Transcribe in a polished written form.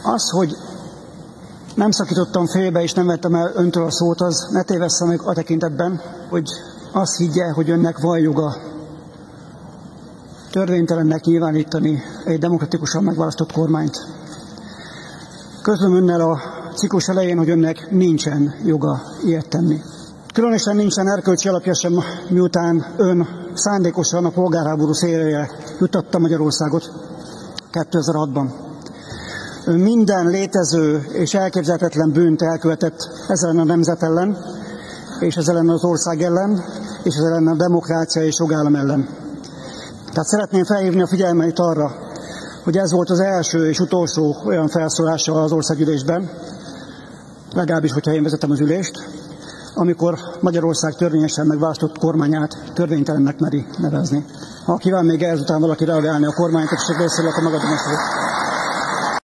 Az, hogy nem szakítottam félbe és nem vettem el öntől a szót, az ne tévessze meg a tekintetben, hogy azt higgye, hogy önnek van joga törvénytelennek nyilvánítani egy demokratikusan megválasztott kormányt. Közlöm önnel a ciklus elején, hogy önnek nincsen joga ilyet tenni. Különösen nincsen erkölcsi alapja sem, miután ön szándékosan a polgárháború szélére juttatta Magyarországot 2006-ban. Ön minden létező és elképzelhetetlen bűnt elkövetett ezen a nemzet ellen, és ez ellen az ország ellen, és ez ellen a demokrácia és jogállam ellen. Tehát szeretném felhívni a figyelmeit arra, hogy ez volt az első és utolsó olyan felszólása az országgyűlésben, legalábbis, hogyha én vezetem az ülést, amikor Magyarország törvényesen megválasztott kormányát törvénytelennek meri nevezni. Ha kíván még ezután valaki reagálni a kormánytagság részéről, akkor megadom a szót.